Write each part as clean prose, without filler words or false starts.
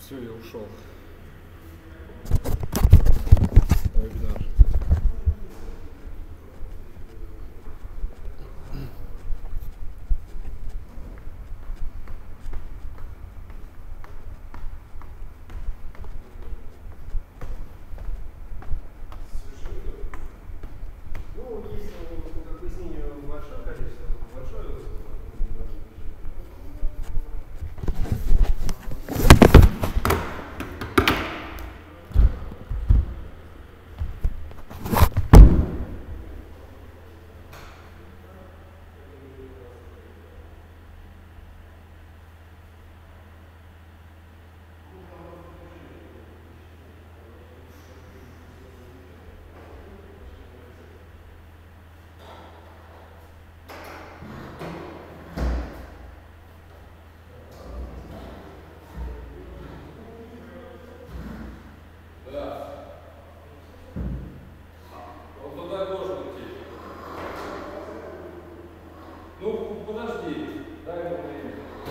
Все, я ушел. Вебинар. Подожди, дай ему время.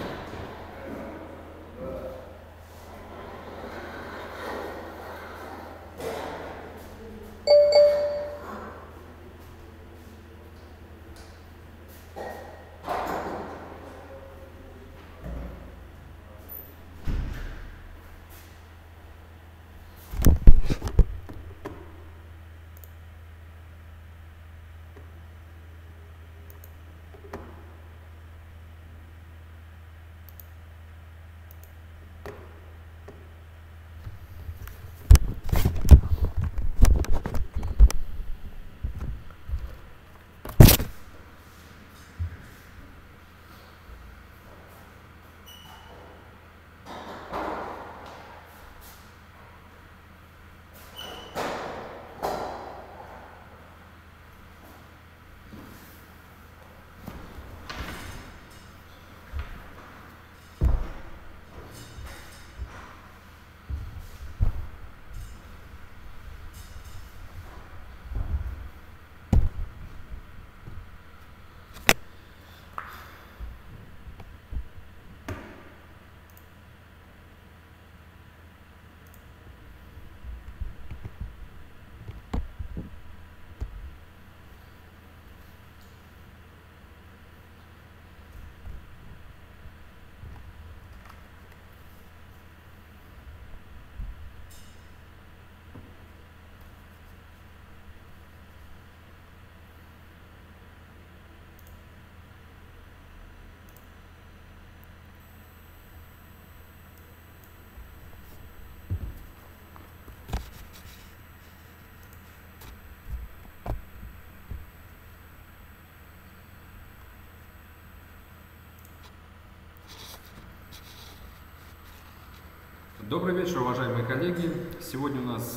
Добрый вечер, уважаемые коллеги. Сегодня у нас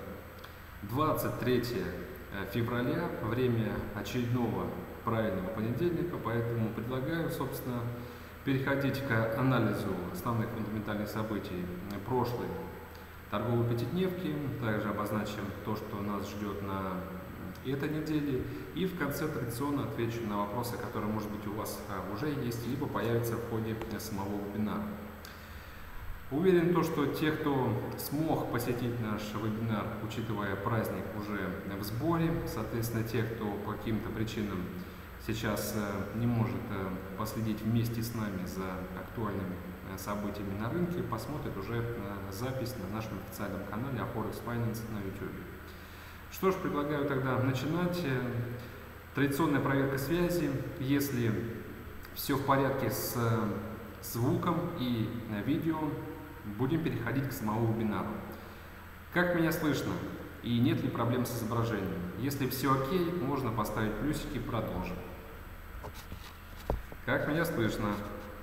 23 февраля, время очередного правильного понедельника, поэтому предлагаю, собственно, переходить к анализу основных фундаментальных событий прошлой торговой пятидневки. Также обозначим то, что нас ждет на этой неделе. И в конце традиционно отвечу на вопросы, которые, может быть, у вас уже есть, либо появятся в ходе самого вебинара. Уверен, что те, кто смог посетить наш вебинар, учитывая праздник, уже в сборе. Соответственно, те, кто по каким-то причинам сейчас не может последить вместе с нами за актуальными событиями на рынке, посмотрят уже запись на нашем официальном канале Forex Finance на YouTube. Что ж, предлагаю тогда начинать. Традиционная проверка связи. Если все в порядке с звуком и видео, будем переходить к самому вебинару. Как меня слышно и нет ли проблем с изображением? Если все окей, можно поставить плюсики и продолжим. Как меня слышно?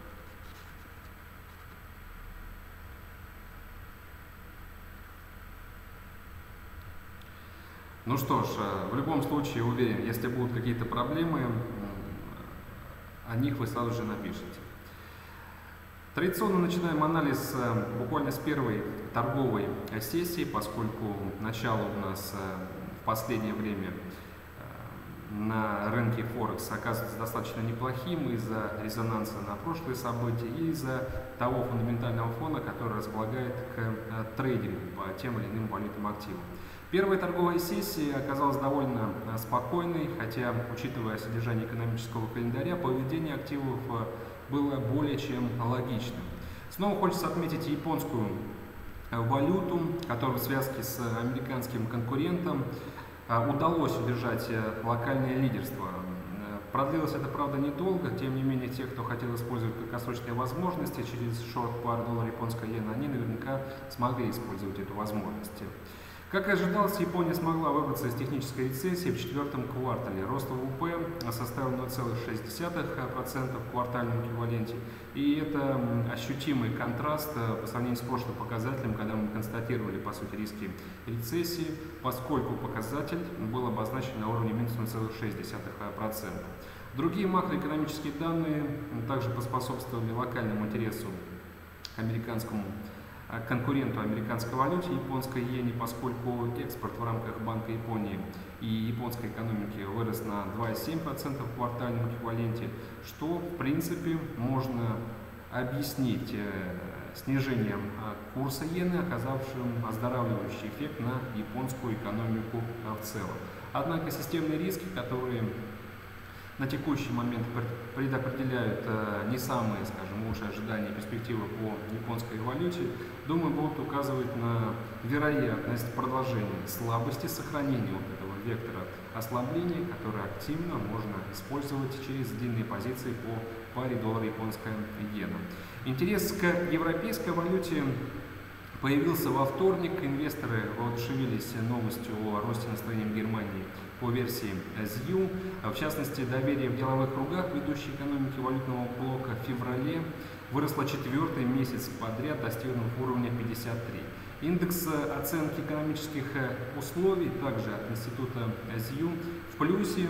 Ну что ж, в любом случае, уверен, если будут какие-то проблемы, о них вы сразу же напишите. Традиционно начинаем анализ буквально с первой торговой сессии, поскольку начало у нас в последнее время на рынке Форекс оказывается достаточно неплохим из-за резонанса на прошлые события и из-за того фундаментального фона, который располагает к трейдингу по тем или иным валютным активам. Первая торговая сессия оказалась довольно спокойной, хотя, учитывая содержание экономического календаря, поведение активов было более чем логичным. Снова хочется отметить японскую валюту, которая в связке с американским конкурентом удалось удержать локальное лидерство. Продлилось это, правда, недолго, тем не менее, те, кто хотел использовать краткосрочные возможности через шорт-пар доллар-японская иена, они наверняка смогли использовать эту возможность. Как и ожидалось, Япония смогла выбраться из технической рецессии в четвертом квартале. Рост ВВП составил 0,6% в квартальном эквиваленте. И это ощутимый контраст по сравнению с прошлым показателем, когда мы констатировали, по сути, риски рецессии, поскольку показатель был обозначен на уровне минус 0,6%. Другие макроэкономические данные также поспособствовали локальному интересу американскому конкуренту американской валюте, японской иене, поскольку экспорт в рамках Банка Японии и японской экономики вырос на 2,7% в квартальном эквиваленте, что в принципе можно объяснить снижением курса иены, оказавшим оздоравливающий эффект на японскую экономику в целом. Однако системные риски, которые на текущий момент предопределяют не самые, скажем, лучшие ожидания и перспективы по японской валюте, думаю, будут указывать на вероятность продолжения слабости, сохранения вот этого вектора ослабления, который активно можно использовать через длинные позиции по паре доллар-японская иена. Интерес к европейской валюте появился во вторник. Инвесторы воодушевились новостью о росте настроения в Германии по версии ЗЮ. В частности, доверие в деловых кругах ведущей экономики валютного блока в феврале выросло четвертый месяц подряд, достигнув уровня 53. Индекс оценки экономических условий, также от института ЗЮ, в плюсе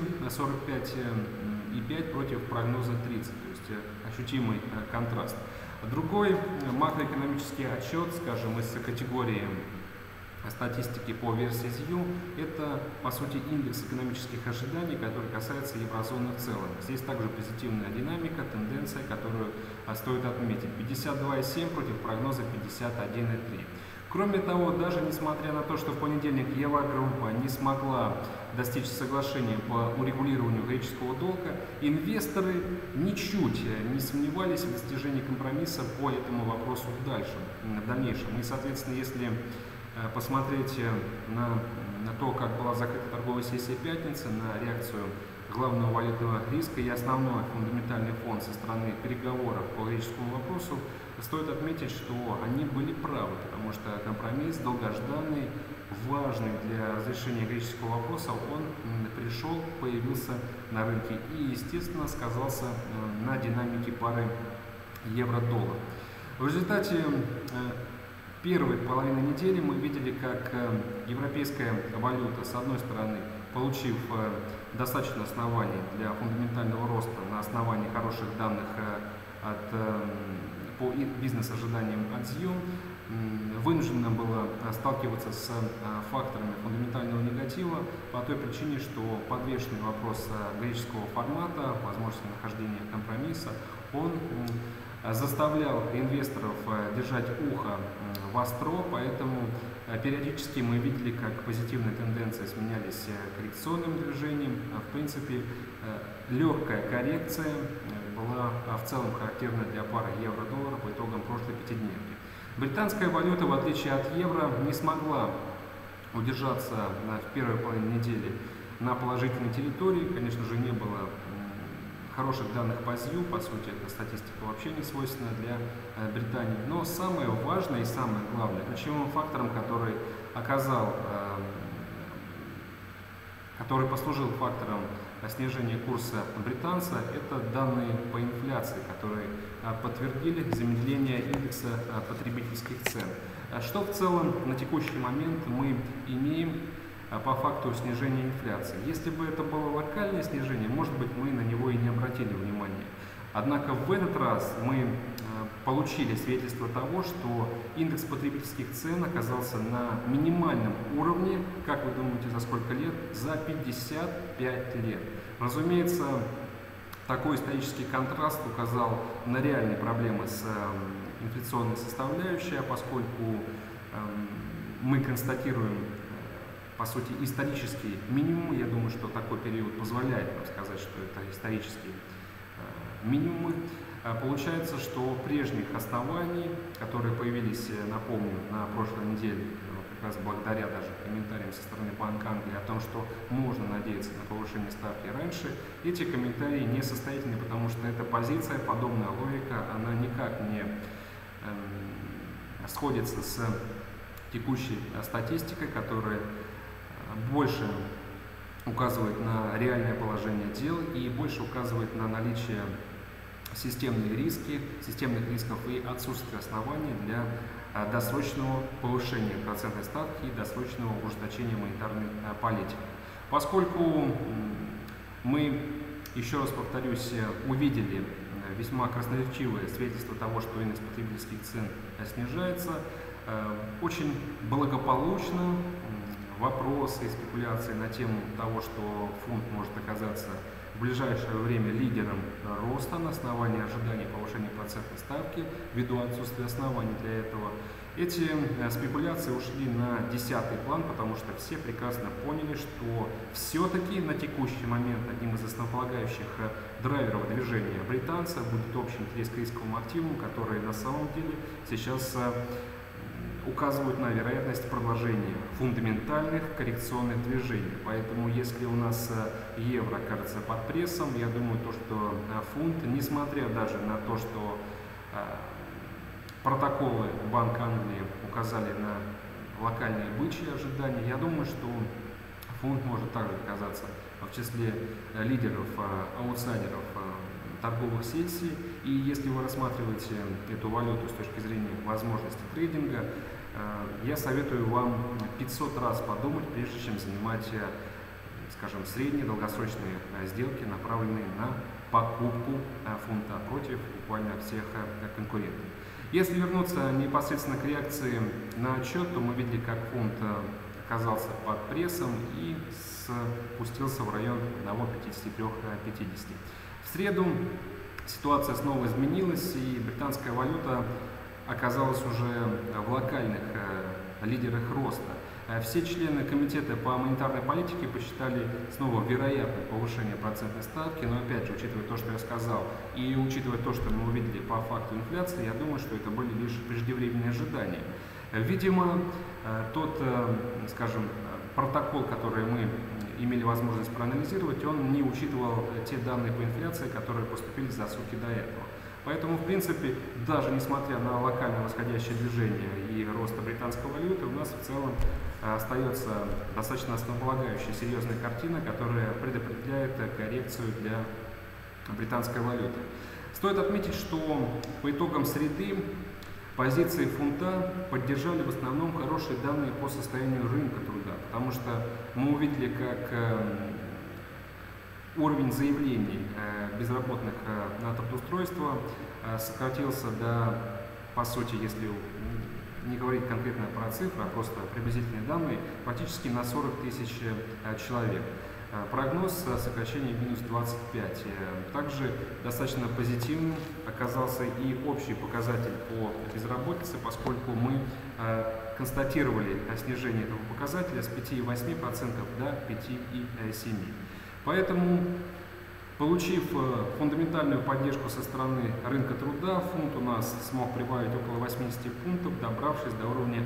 45,5 против прогноза 30, то есть ощутимый контраст. Другой макроэкономический отчет, скажем, из категории статистики по версии ЗЮ, это, по сути, индекс экономических ожиданий, который касается еврозоны в целом. Здесь также позитивная динамика, тенденция, которую стоит отметить. 52,7 против прогноза 51,3. Кроме того, даже несмотря на то, что в понедельник Еврогруппа не смогла достичь соглашения по урегулированию греческого долга, инвесторы ничуть не сомневались в достижении компромисса по этому вопросу в дальнейшем. И, соответственно, если посмотреть на то, как была закрыта торговая сессия пятницы, на реакцию главного валютного риска и основной фундаментальный фон со стороны переговоров по греческому вопросу, стоит отметить, что они были правы, потому что компромисс долгожданный, важный для разрешения греческого вопроса, он пришел, появился на рынке и, естественно, сказался на динамике пары евро-доллар. В результате первой половины недели мы видели, как европейская валюта, с одной стороны, получив достаточно оснований для фундаментального роста на основании хороших данных по бизнес-ожиданиям от ЗЮ, вынуждена была сталкиваться с факторами фундаментального негатива по той причине, что подвешенный вопрос греческого формата, возможности нахождения компромисса, он заставлял инвесторов держать ухо востро, поэтому периодически мы видели, как позитивные тенденции сменялись коррекционным движением. В принципе, легкая коррекция была в целом характерна для пары евро-доллара по итогам прошлой пятидневки. Британская валюта, в отличие от евро, не смогла удержаться в первой половине недели на положительной территории. Конечно же, не было хороших данных по ЗЮ, по сути, эта статистика вообще не свойственна для Британии. Но самое важное и самое главное, ключевым фактором, который послужил фактором снижения курса британца, это данные по инфляции, которые подтвердили замедление индекса потребительских цен. Что в целом на текущий момент мы имеем по факту снижения инфляции? Если бы это было локальное снижение, может быть, мы на него и не обратили внимания. Однако в этот раз мы получили свидетельство того, что индекс потребительских цен оказался на минимальном уровне, как вы думаете, за сколько лет? За 55 лет. Разумеется, такой исторический контраст указал на реальные проблемы с инфляционной составляющей, поскольку мы констатируем, по сути, исторический минимум. Я думаю, что такой период позволяет нам сказать, что это исторические минимумы. Получается, что прежних оснований, которые появились, напомню, на прошлой неделе, как раз благодаря даже комментариям со стороны Банка Англии о том, что можно надеяться на повышение ставки раньше, эти комментарии несостоятельны, потому что эта позиция, подобная логика, она никак не сходится с текущей статистикой, которая больше указывает на реальное положение дел и больше указывает на наличие системных рисков и отсутствие оснований для досрочного повышения процентной ставки и досрочного ужесточения монетарной политики. Поскольку мы, еще раз повторюсь, увидели весьма красноречивое свидетельство того, что индекс потребительских цен снижается, очень благополучно вопросы и спекуляции на тему того, что фунт может оказаться в ближайшее время лидером роста на основании ожидания повышения процентной ставки, ввиду отсутствия оснований для этого. Эти спекуляции ушли на 10-й план, потому что все прекрасно поняли, что все-таки на текущий момент одним из основополагающих драйверов движения британца будет общий интерес к рисковым активам, которые на самом деле сейчас указывают на вероятность продолжения фундаментальных коррекционных движений. Поэтому, если у нас евро окажется под прессом, я думаю, что фунт, несмотря даже на то, что протоколы Банка Англии указали на локальные бычьи ожидания, я думаю, что фунт может также оказаться в числе лидеров, аутсайдеров торговых сессий. И если вы рассматриваете эту валюту с точки зрения возможности трейдинга, я советую вам 500 раз подумать, прежде чем занимать, скажем, средние долгосрочные сделки, направленные на покупку фунта против буквально всех конкурентов. Если вернуться непосредственно к реакции на отчет, то мы видели, как фунт оказался под прессом и спустился в район 1,53-50. В среду ситуация снова изменилась, и британская валюта оказалась уже в локальных лидерах роста. Все члены комитета по монетарной политике посчитали снова вероятное повышение процентной ставки, но опять же, учитывая то, что я сказал, и учитывая то, что мы увидели по факту инфляции, я думаю, что это были лишь преждевременные ожидания. Видимо, тот, скажем, протокол, который мы имели возможность проанализировать, он не учитывал те данные по инфляции, которые поступили за сутки до этого. Поэтому, в принципе, даже несмотря на локальное восходящее движение и рост британской валюты, у нас в целом остается достаточно основополагающая серьезная картина, которая предопределяет коррекцию для британской валюты. Стоит отметить, что по итогам среды позиции фунта поддержали в основном хорошие данные по состоянию рынка труда, потому что мы увидели, как уровень заявлений безработных на трудоустройство сократился до, по сути, если не говорить конкретно про цифры, а просто приблизительные данные, практически на 40 тысяч человек. Прогноз сокращения минус 25. Также достаточно позитивным оказался и общий показатель по безработице, поскольку мы констатировали снижение этого показателя с 5,8% до 5,7%. Поэтому, получив фундаментальную поддержку со стороны рынка труда, фунт у нас смог прибавить около 80 пунктов, добравшись до уровня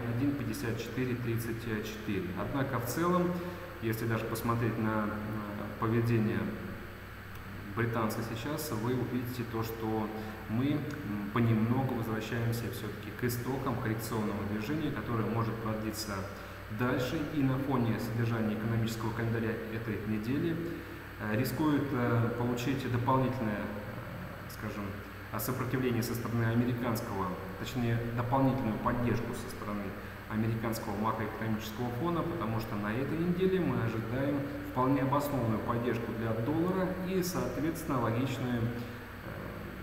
1,5434. Однако в целом, если даже посмотреть на поведение британца сейчас, вы увидите то, что мы понемногу возвращаемся все-таки к истокам коррекционного движения, которое может продлиться дальше, и на фоне содержания экономического календаря этой недели рискует получить дополнительное, скажем, сопротивление со стороны американского, точнее дополнительную поддержку со стороны американского макроэкономического фона, потому что на этой неделе мы ожидаем вполне обоснованную поддержку для доллара и, соответственно, логичную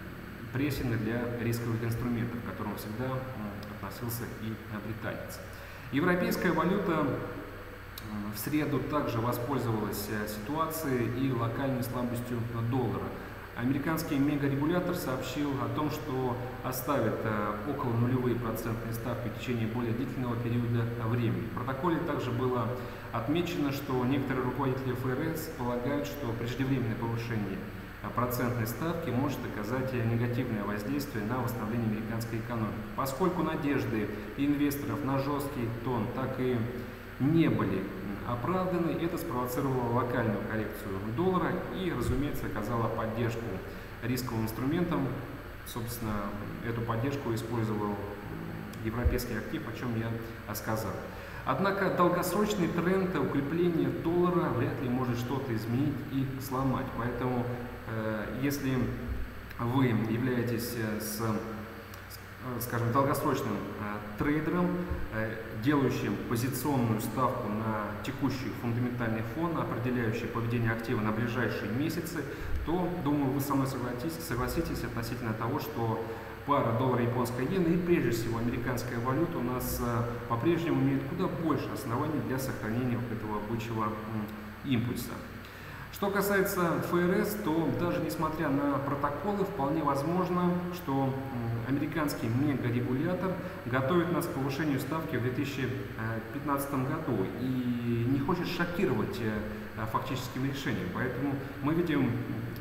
прессинг для рисковых инструментов, к которому всегда относился и британец. Европейская валюта в среду также воспользовалась ситуацией и локальной слабостью доллара. Американский мегарегулятор сообщил о том, что оставит около нулевые процентные ставки в течение более длительного периода времени. В протоколе также было отмечено, что некоторые руководители ФРС полагают, что преждевременное повышение процентной ставки может оказать негативное воздействие на восстановление американской экономики. Поскольку надежды инвесторов на жесткий тон так и не были оправданы, это спровоцировало локальную коррекцию доллара и, разумеется, оказало поддержку рисковым инструментам. Собственно, эту поддержку использовал европейский актив, о чем я сказал. Однако долгосрочный тренд укрепления доллара вряд ли может что-то изменить и сломать. Поэтому, если вы являетесь скажем, долгосрочным трейдером, делающим позиционную ставку на текущий фундаментальный фон, определяющий поведение актива на ближайшие месяцы, то, думаю, вы со мной согласитесь относительно того, что пара доллара-японская иена и прежде всего американская валюта у нас по-прежнему имеет куда больше оснований для сохранения вот этого бычьего импульса. Что касается ФРС, то даже несмотря на протоколы, вполне возможно, что американский мегарегулятор готовит нас к повышению ставки в 2015 году и не хочет шокировать фактическим решением. Поэтому мы видим,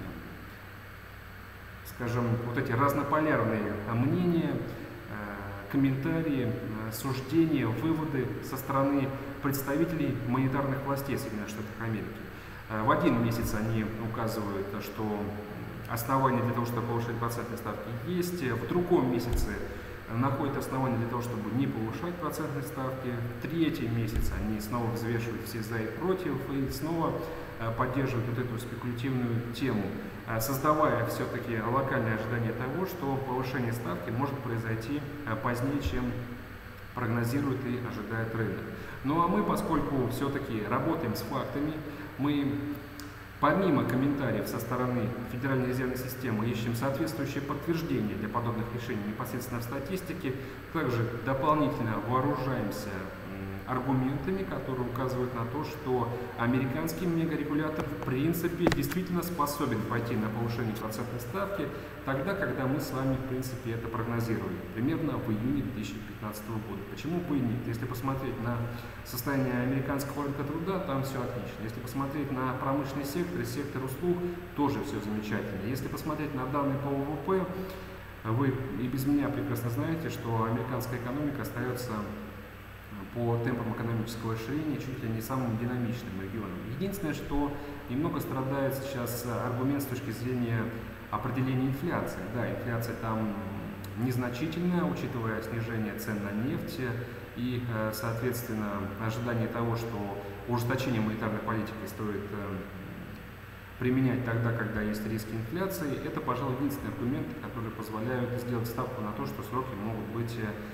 скажем, вот эти разнополярные мнения, комментарии, суждения, выводы со стороны представителей монетарных властей Соединенных Штатов Америки. В один месяц они указывают, что основания для того, чтобы повышать процентные ставки есть, в другом месяце находят основания для того, чтобы не повышать процентные ставки, в третий месяц они снова взвешивают все за и против и снова поддерживают вот эту спекулятивную тему, создавая все-таки локальное ожидание того, что повышение ставки может произойти позднее, чем прогнозирует и ожидает рынок. Ну а мы, поскольку все-таки работаем с фактами, мы помимо комментариев со стороны Федеральной резервной системы ищем соответствующие подтверждения для подобных решений непосредственно в статистике, также дополнительно вооружаемся аргументами, которые указывают на то, что американский мегарегулятор в принципе действительно способен пойти на повышение процентной ставки тогда, когда мы с вами в принципе это прогнозировали, примерно в июне 2015 года. Почему бы и нет? Если посмотреть на состояние американского рынка труда, там все отлично. Если посмотреть на промышленный сектор и сектор услуг, тоже все замечательно. Если посмотреть на данные по ВВП, вы и без меня прекрасно знаете, что американская экономика остается по темпам экономического расширения чуть ли не самым динамичным регионом. Единственное, что немного страдает сейчас аргумент с точки зрения определения инфляции. Да, инфляция там незначительная, учитывая снижение цен на нефть и, соответственно, ожидание того, что ужесточение монетарной политики стоит применять тогда, когда есть риски инфляции, это, пожалуй, единственный аргумент, который позволяет сделать ставку на то, что сроки могут быть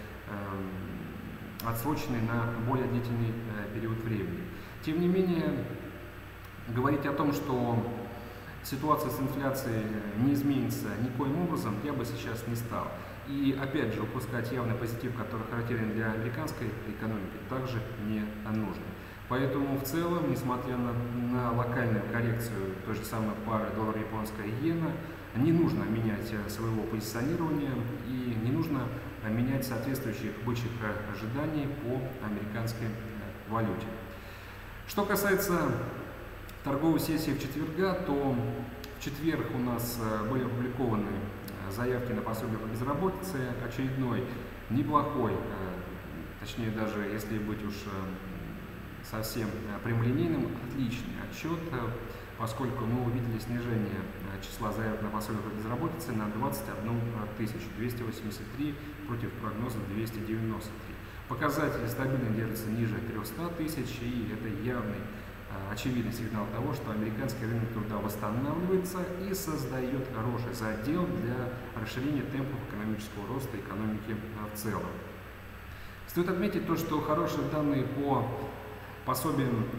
отсрочены на более длительный период времени. Тем не менее, говорить о том, что ситуация с инфляцией не изменится никоим образом, я бы сейчас не стал. И опять же, упускать явный позитив, который характерен для американской экономики, также не нужно. Поэтому в целом, несмотря на локальную коррекцию той же самой пары доллар-японская иена, не нужно менять своего позиционирования и не нужно менять соответствующих бычьих ожиданий по американской валюте. Что касается торговой сессии в четверга, то в четверг у нас были опубликованы заявки на пособие по безработице, очередной неплохой, точнее даже если быть уж совсем прямолинейным, отличный отчет, поскольку мы увидели снижение числа заявок на пособие по безработице на 21 тысячу, 283 против прогноза 293. Показатели стабильно держатся ниже 300 тысяч, и это явный, очевидный сигнал того, что американский рынок труда восстанавливается и создает хороший задел для расширения темпов экономического роста экономики в целом. Стоит отметить то, что хорошие данные по пособиям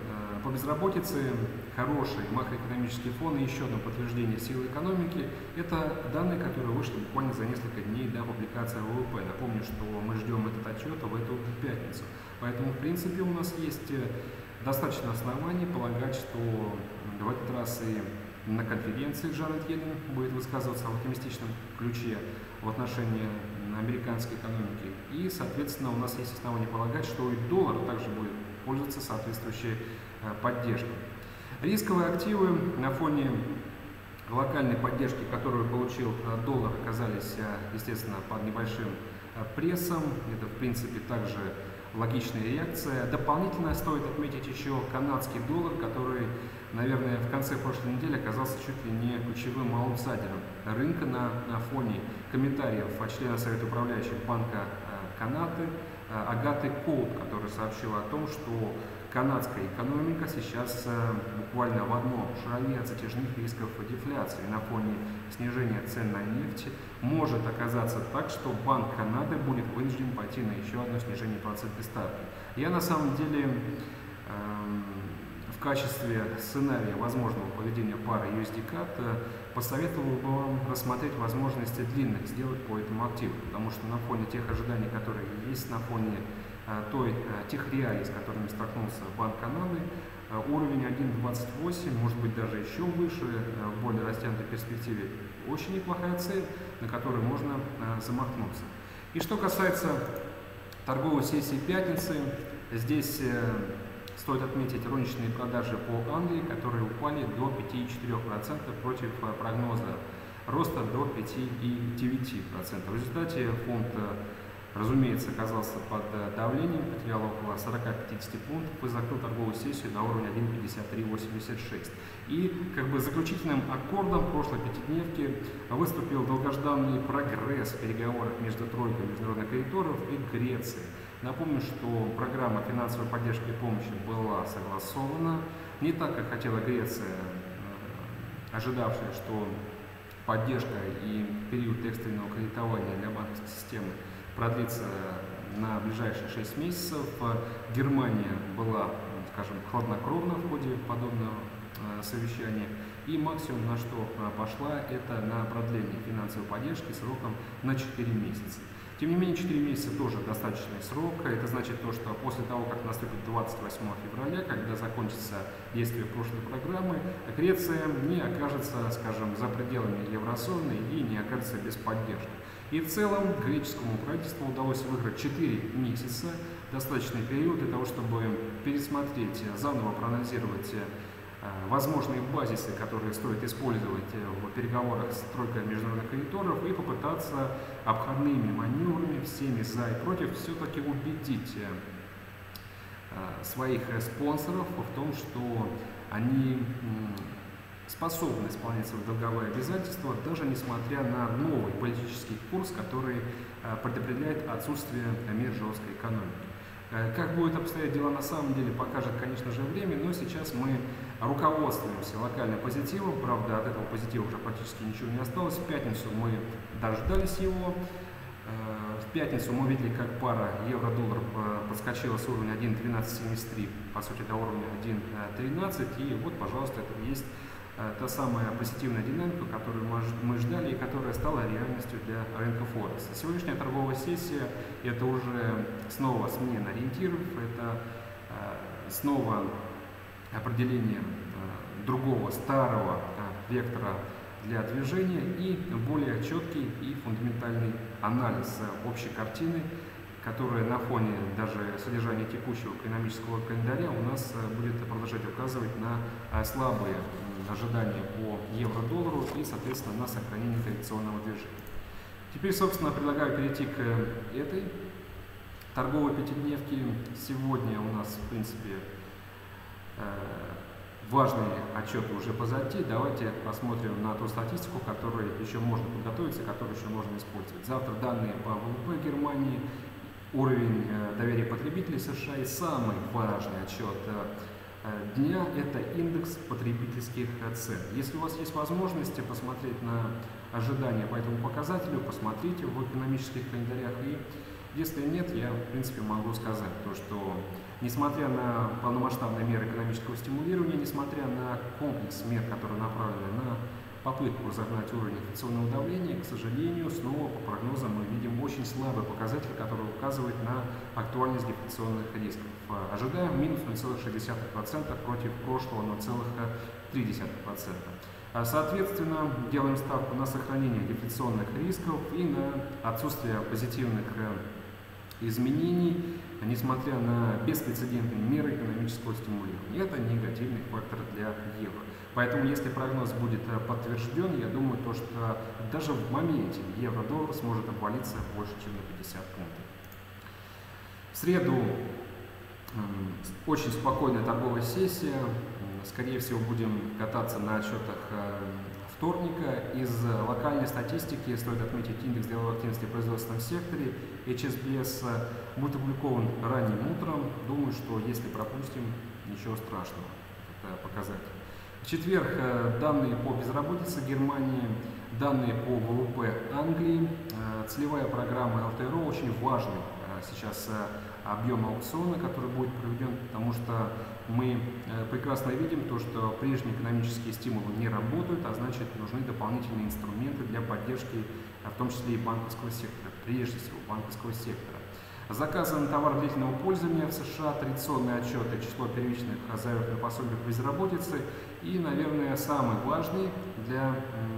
По безработице хороший макроэкономический фон и еще одно подтверждение силы экономики – это данные, которые вышли буквально за несколько дней до публикации ВВП. Напомню, что мы ждем этот отчет в эту пятницу. Поэтому, в принципе, у нас есть достаточно оснований полагать, что в этот раз и на конференции Джанет Йеллен будет высказываться в оптимистичном ключе в отношении американской экономики. И, соответственно, у нас есть основания полагать, что и доллар также будет пользоваться соответствующей поддержкой. Рисковые активы на фоне локальной поддержки, которую получил доллар, оказались, естественно, под небольшим прессом. Это, в принципе, также логичная реакция. Дополнительно стоит отметить еще канадский доллар, который, наверное, в конце прошлой недели оказался чуть ли не ключевым аутсайдером рынка на фоне комментариев члена Совета управляющих Банка Канады Агаты Коут, который сообщил о том, что канадская экономика сейчас буквально в одном шаге от затяжных рисков дефляции на фоне снижения цен на нефть. Может оказаться так, что Банк Канады будет вынужден пойти на еще одно снижение процентной ставки. Я на самом деле в качестве сценария возможного поведения пары USD-CAD посоветовал бы вам рассмотреть возможности длинных сделок по этому активу, потому что на фоне тех ожиданий, которые есть, на фоне тех реалий, с которыми столкнулся Банк Канады, уровень 1.28, может быть даже еще выше, в более растянутой перспективе, очень неплохая цель, на которую можно замахнуться. И что касается торговой сессии пятницы, здесь стоит отметить розничные продажи по Англии, которые упали до 5,4% против прогноза роста до 5,9%. В результате фунт, разумеется, оказался под давлением, потерял около 40-50 пунктов и закрыл торговую сессию на уровне 1.5386. И как бы заключительным аккордом прошлой пятидневки выступил долгожданный прогресс в переговорах между тройкой международных кредиторов и Грецией. Напомню, что программа финансовой поддержки и помощи была согласована не так, как хотела Греция, ожидавшая, что поддержка и период экстренного кредитования для банковской системы продлится на ближайшие 6 месяцев. Германия была, скажем, хладнокровна в ходе подобного совещания. И максимум, на что пошла, это на продление финансовой поддержки сроком на 4 месяца. Тем не менее, 4 месяца тоже достаточный срок. Это значит то, что после того, как наступит 28 февраля, когда закончится действие прошлой программы, Греция не окажется, скажем, за пределами еврозоны и не окажется без поддержки. И в целом греческому правительству удалось выиграть 4 месяца, достаточный период для того, чтобы пересмотреть, заново проанализировать возможные базисы, которые стоит использовать в переговорах с тройкой международных кредиторов, и попытаться обходными маневрами, всеми за и против, все-таки убедить своих спонсоров в том, что они способны исполнять свои долговые обязательства, даже несмотря на новый политический курс, который предопределяет отсутствие мер жесткой экономики. Как будут обстоять дела на самом деле, покажет, конечно же, время, но сейчас мы руководствуемся локальным позитивом, правда, от этого позитива уже практически ничего не осталось. В пятницу мы дождались его. В пятницу мы видели, как пара евро-доллар подскочила с уровня 1.1273, по сути, до уровня 1.13, и вот, пожалуйста, это есть та самая позитивная динамика, которую мы ждали и которая стала реальностью для рынка Форекс. Сегодняшняя торговая сессия – это уже снова смена ориентиров, это снова определение другого, старого вектора для движения и более четкий и фундаментальный анализ общей картины, которая на фоне даже содержания текущего экономического календаря у нас будет продолжать указывать на слабые ожидания по евро-доллару и, соответственно, на сохранение коррекционного движения. Теперь, собственно, предлагаю перейти к этой торговой пятидневке. Сегодня у нас, в принципе, важные отчеты уже позади. Давайте посмотрим на ту статистику, которой еще можно подготовиться, которую еще можно использовать. Завтра данные по ВВП Германии, уровень доверия потребителей США и самый важный отчет дня – это индекс потребительских цен. Если у вас есть возможности посмотреть на ожидания по этому показателю, посмотрите в экономических календарях и Если нет, я, в принципе, могу сказать то, что несмотря на полномасштабные меры экономического стимулирования, несмотря на комплекс мер, которые направлены на попытку загнать уровень инфляционного давления, к сожалению, снова по прогнозам мы видим очень слабый показатель, который указывает на актуальность дефляционных рисков. Ожидаем минус 0,6% против прошлого 0,3%. Соответственно, делаем ставку на сохранение дефляционных рисков и на отсутствие позитивных изменений, несмотря на беспрецедентные меры экономического стимулирования. Это негативный фактор для евро. Поэтому, если прогноз будет подтвержден, я думаю, то, что даже в моменте евро-доллар сможет обвалиться больше, чем на 50 пунктов. В среду очень спокойная торговая сессия. Скорее всего, будем кататься на отчетах вторника. Из локальной статистики стоит отметить индекс деловой активности в производственном секторе. HSBC будет опубликован ранним утром. Думаю, что если пропустим, ничего страшного. Это показатель. В четверг данные по безработице Германии, данные по ВВП Англии, целевая программа ЛТРО, очень важный сейчас объем аукциона, который будет проведен, потому что мы прекрасно видим то, что прежние экономические стимулы не работают, а значит нужны дополнительные инструменты для поддержки, в том числе и банковского сектора, прежде всего банковского сектора. Заказан товар длительного пользования в США, традиционные отчеты, число первичных заявок на пособие по безработице и, наверное, самый важный для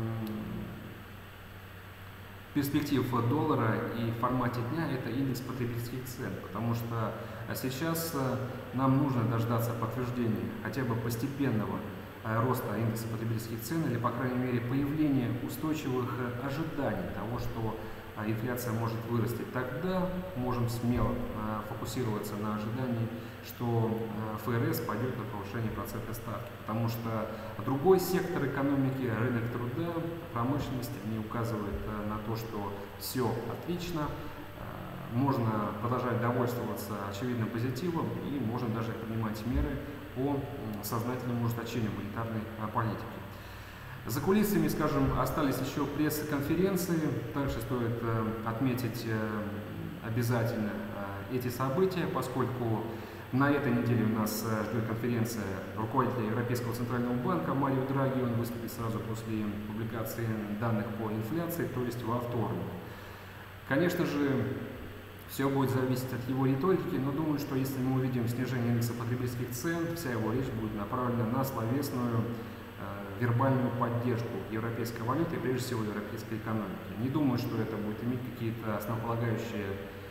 перспектив доллара и в формате дня – это индекс потребительских цен, потому что сейчас нам нужно дождаться подтверждения хотя бы постепенного роста индекса потребительских цен или, по крайней мере, появления устойчивых ожиданий того, что инфляция может вырасти. Тогда можем смело фокусироваться на ожидании, что ФРС пойдет на повышение процентной ставки, потому что другой сектор экономики, рынок труда, промышленность, не указывает на то, что все отлично, можно продолжать довольствоваться очевидным позитивом и можно даже принимать меры по сознательному ужесточению монетарной политики. За кулисами, скажем, остались еще пресс-конференции. Также стоит отметить обязательно эти события, поскольку на этой неделе у нас ждет конференция руководителя Европейского центрального банка Марио Драги. Он выступит сразу после публикации данных по инфляции, то есть во вторник. Конечно же, все будет зависеть от его риторики, но думаю, что если мы увидим снижение индекса потребительских цен, вся его речь будет направлена на словесную вербальную поддержку европейской валюты и прежде всего европейской экономики. Не думаю, что это будет иметь какие-то основополагающие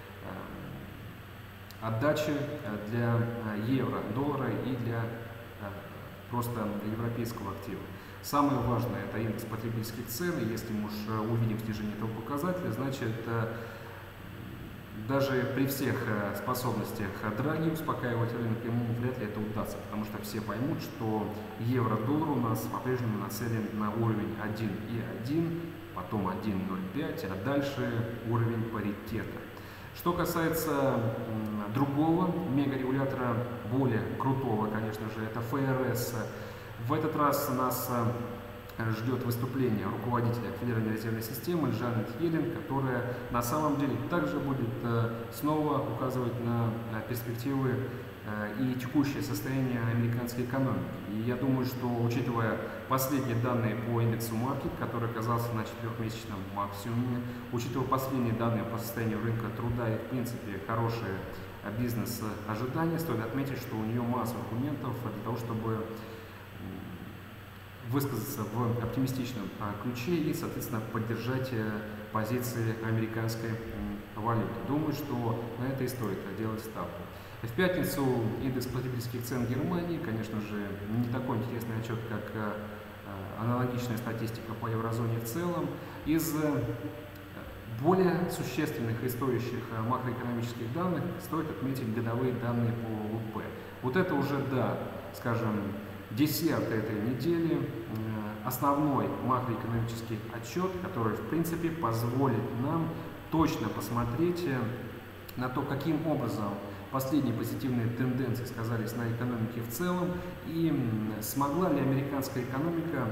отдачи для евро, доллара и для просто европейского актива. Самое важное – это индекс потребительских цен, и если мы уж увидим снижение этого показателя, значит даже при всех способностях Драги успокаивать рынок ему вряд ли это удастся, потому что все поймут, что евро-доллар у нас по-прежнему нацелен на уровень 1,1, потом 1,05, а дальше уровень паритета. Что касается другого мегарегулятора, более крутого, конечно же, это ФРС. В этот раз нас ждет выступление руководителя Федеральной резервной системы Джанет Йеллен, которая на самом деле также будет снова указывать на перспективы и текущее состояние американской экономики. И я думаю, что, учитывая последние данные по индексу Markit, который оказался на 4-месячном максимуме, учитывая последние данные по состоянию рынка труда и, в принципе, хорошие бизнес-ожидания, стоит отметить, что у нее масса аргументов для того, чтобы высказаться в оптимистичном ключе и, соответственно, поддержать позиции американской валюты. Думаю, что на это и стоит делать ставку. В пятницу индекс потребительских цен Германии, конечно же, не такой интересный отчет, как аналогичная статистика по еврозоне в целом. Из более существенных и стоящих макроэкономических данных стоит отметить годовые данные по ВВП. Вот это уже, да, скажем, десерт этой недели, основной макроэкономический отчет, который, в принципе, позволит нам точно посмотреть на то, каким образом последние позитивные тенденции сказались на экономике в целом и смогла ли американская экономика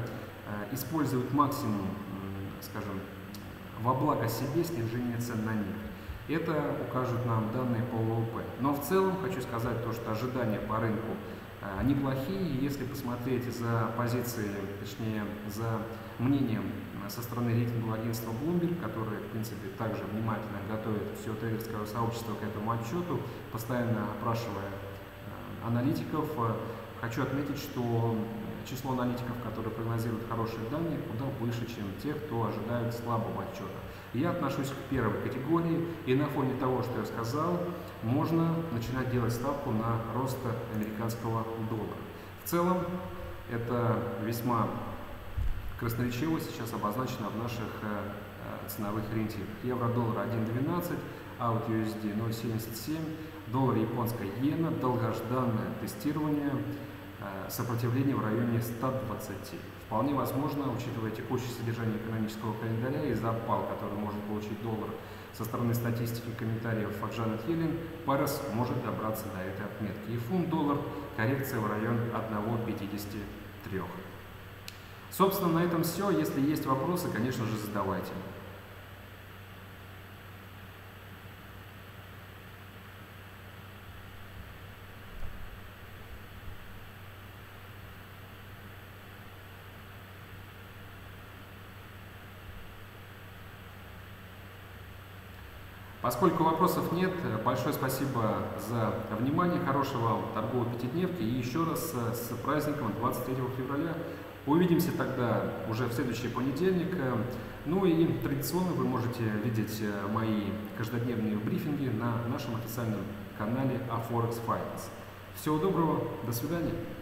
использовать максимум, скажем, во благо себе снижение цен на нефть. Это укажут нам данные по ВВП. Но в целом хочу сказать то, что ожидания по рынку неплохие. Если посмотреть за позицией, точнее за мнением со стороны рейтингового агентства Bloomberg, которое, в принципе, также внимательно готовит все трейдерское сообщество к этому отчету, постоянно опрашивая аналитиков, хочу отметить, что число аналитиков, которые прогнозируют хорошие данные, куда выше, чем те, кто ожидают слабого отчета. Я отношусь к первой категории, и на фоне того, что я сказал, можно начинать делать ставку на рост американского доллара. В целом, это весьма красноречиво сейчас обозначено в наших ценовых ориентирах. Евро-доллар 1.12, аут USD 0.77, доллар японская иена, долгожданное тестирование, сопротивление в районе 120. Вполне возможно, учитывая текущее содержание экономического календаря и запал, который может получить доллар со стороны статистики и комментариев от Джанет Йеллен, Парис может добраться до этой отметки. И фунт-доллар коррекция в район 1,53. Собственно, на этом все. Если есть вопросы, конечно же, задавайте. Поскольку вопросов нет, большое спасибо за внимание, хорошего вам торговой пятидневки и еще раз с праздником 23 февраля. Увидимся тогда уже в следующий понедельник. Ну и традиционно вы можете видеть мои каждодневные брифинги на нашем официальном канале Forex Finance. Всего доброго, до свидания.